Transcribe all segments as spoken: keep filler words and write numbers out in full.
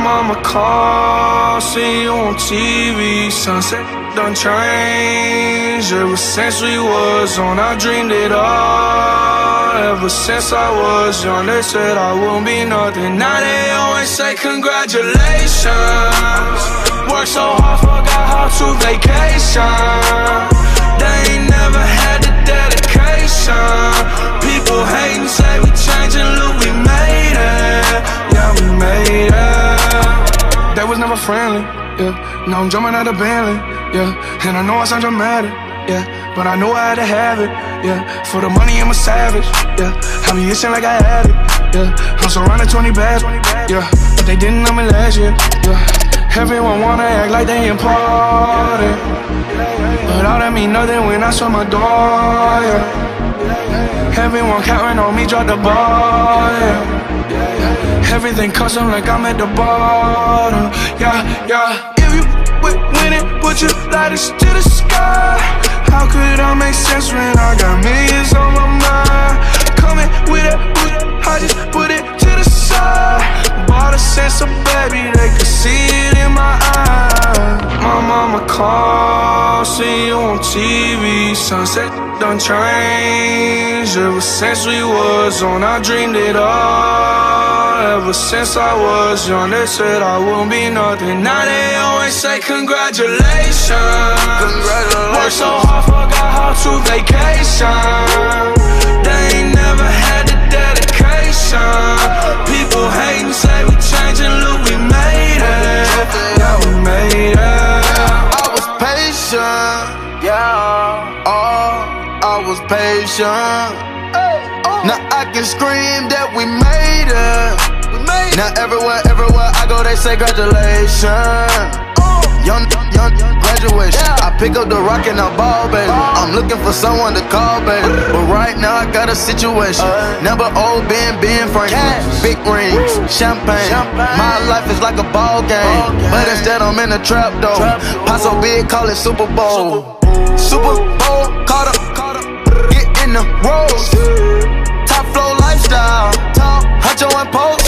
mama call, see you on T V. Sunset done changed. Ever since we was on, I dreamed it all. Ever since I was young, they said I won't be nothing. Now they always say congratulations. Worked so hard, forgot how to vacation. They ain't never had the dedication. People hating, say we changing, look, we made it. Yeah, we made it. They was never friendly, yeah. Now I'm jumping out of Bentley, yeah. And I know I sound dramatic, yeah, but I know I had to have it, yeah. For the money, I'm a savage, yeah. I be itching like I had it, yeah. I'm surrounded twenty bags, yeah. But they didn't know me last year, yeah. Everyone wanna act like they important, but all that mean nothing when I saw my door, yeah. Everyone counting on me, drop the ball, yeah. Everything custom like I'm at the bottom, yeah, yeah. If you with winning, put your lighters to the sky. How could I make sense when I got millions on my mind? Coming with it, I just put it to the side. Bought a sense of baby, they could see it in my eyes. My mama call, see you on T V. Sunset done changed. Ever since we was on, I dreamed it all. Ever since I was young, they said I won't be nothing. Now they always say congratulations. Congratulations. Worked so hard, forgot how to vacation. They ain't never had the dedication. People hating, say we changing, look, we made it. Yeah, we made it. I was patient, yeah. Oh, I was patient. Now I can scream that we made it. Now everywhere, everywhere I go, they say congratulations. Young, young, graduation. I pick up the rock and I ball, baby. I'm looking for someone to call, baby. But right now I got a situation. Never old Ben, Ben Franklin. Big rings, champagne. My life is like a ball game, but instead I'm in a trap though. Pot so big, call it Super Bowl. Super Bowl, caught up, get in the rolls. Top flow lifestyle, Huncho and Post,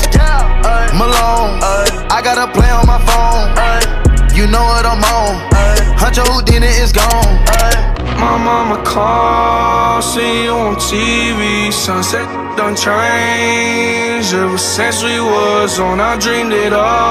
Malone. I got a play on my phone. You know what I'm on. Huncho Houdini is gone. My mama call, see you on T V. Sunset done changed. Ever since we was on, I dreamed it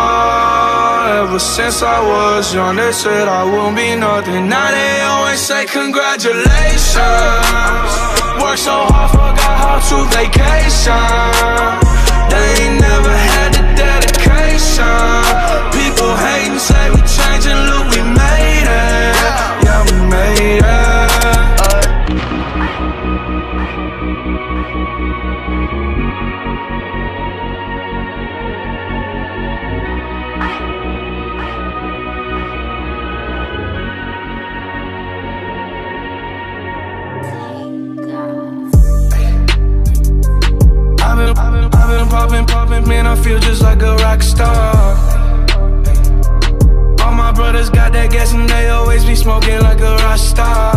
all. Ever since I was young, they said I won't be nothing. Now they always say congratulations. Worked so hard, forgot how to vacation. They ain't never had the dedication. People hating, say we changing, look, we made it. Yeah, we made it. I've been, I've been, I've been popping, popping, man, I feel just like a rock star. All my brothers got that gas and they always be smoking like a rock star.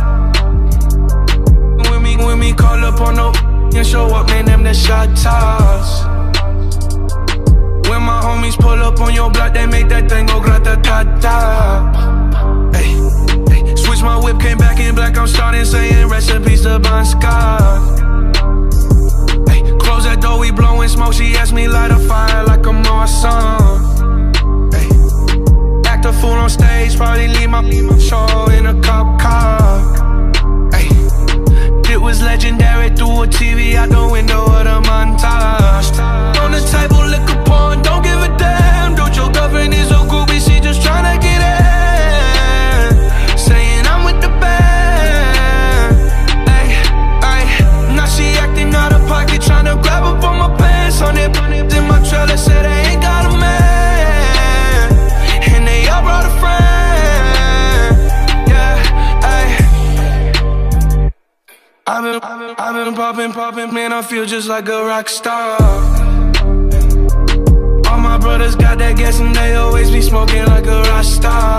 When me, when me call up on no and show up, man, them the shot toss. When my homies pull up on your block, they make that thing go grata-ta-ta. Hey, hey, switch my whip, came back in black, I'm starting saying recipes to Bon Scott. Close that door, we blowing smoke. She asked me light a fire like I'm awesome. Hey, act a fool on stage, probably leave my, leave my show in a cop car. Hey, it was legendary through a T V out the window of the montage. On the table, liquor porn, don't give a damn. Dude, your girlfriend is a groupie, she just tryna get in. Saying I'm with the band. Hey, hey, now she acting out of pocket, tryna grab up on my pants. On it, in my trailer, said they ain't got a man, and they all brought a friend. Yeah, ayy. I've been, I've been, I've been popping, popping, man, I feel just like a rock star. All my brothers got that gas and they always be smoking like a rock star.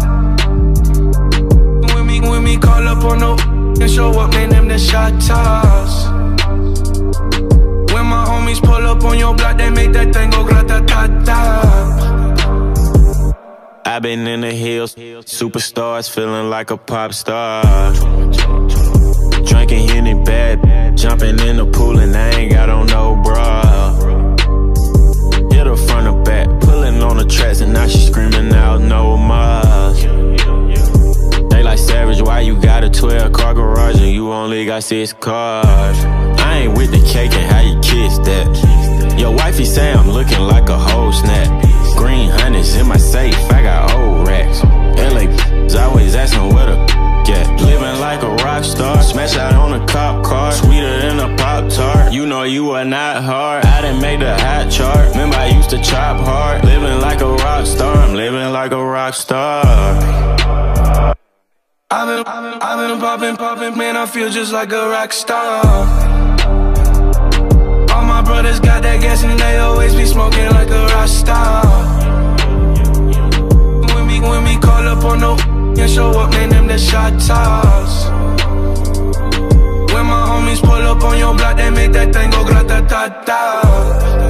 When me, when me call up on no and show up, man, them the shot toss. When my homies pull up on your block, they make that thing go grata-ta-ta. I've been in the hills, superstars feeling like a pop star. Drinking Henny bad, jumping in the pool and I ain't got on no bra. Hit her front or back, pulling on the tracks and now she screaming out no more. They like Savage, why you got a twelve car garage and you only got six cars? I ain't with the cake and how you kiss that. Your wifey say I'm looking like a whole snap. Green hundreds in my safe, I got old racks. L A always asking where the get. Living like a rock star, smash out on a cop car, sweeter than a Pop-Tart. You know you are not hard, I didn't make the hot chart. Remember I used to chop hard, living like a rock star. I'm living like a rock star. I've been, I've been, I've been popping, popping, man, I feel just like a rock star. All my brothers got that gas and they always be smoking like a rock star. When we, when we call up on no and show up, man, them the shot toss. When my homies pull up on your block, they make that thing go grata-ta-ta.